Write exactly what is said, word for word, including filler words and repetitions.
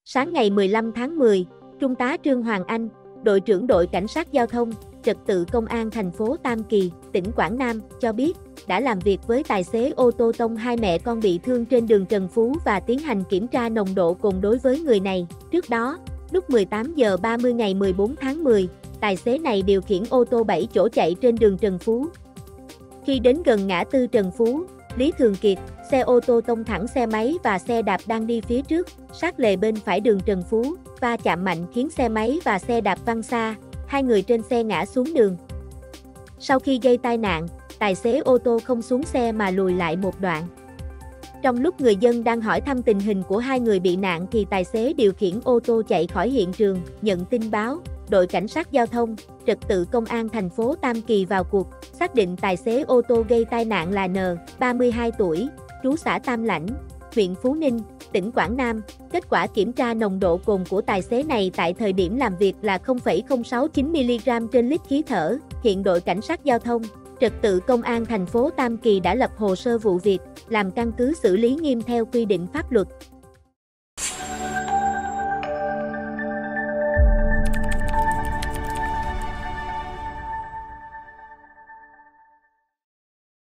Sáng ngày mười lăm tháng mười, Trung tá Trương Hoàng Anh, đội trưởng đội cảnh sát giao thông, trật tự công an thành phố Tam Kỳ, tỉnh Quảng Nam, cho biết, đã làm việc với tài xế ô tô tông hai mẹ con bị thương trên đường Trần Phú và tiến hành kiểm tra nồng độ cồn đối với người này. Trước đó, lúc mười tám giờ ba mươi ngày mười bốn tháng mười, tài xế này điều khiển ô tô bảy chỗ chạy trên đường Trần Phú. Khi đến gần ngã tư Trần Phú, Lý Thường Kiệt, xe ô tô tông thẳng xe máy và xe đạp đang đi phía trước, sát lề bên phải đường Trần Phú, va chạm mạnh khiến xe máy và xe đạp văng xa, hai người trên xe ngã xuống đường. Sau khi gây tai nạn, tài xế ô tô không xuống xe mà lùi lại một đoạn. Trong lúc người dân đang hỏi thăm tình hình của hai người bị nạn thì tài xế điều khiển ô tô chạy khỏi hiện trường. Nhận tin báo, đội cảnh sát giao thông, trật tự công an thành phố Tam Kỳ vào cuộc, xác định tài xế ô tô gây tai nạn là N, ba mươi hai tuổi, trú xã Tam Lãnh, huyện Phú Ninh, tỉnh Quảng Nam. Kết quả kiểm tra nồng độ cồn của tài xế này tại thời điểm làm việc là không phẩy không sáu chín mi-li-gam trên lít khí thở. Hiện đội cảnh sát giao thông, trật tự công an thành phố Tam Kỳ đã lập hồ sơ vụ việc, làm căn cứ xử lý nghiêm theo quy định pháp luật.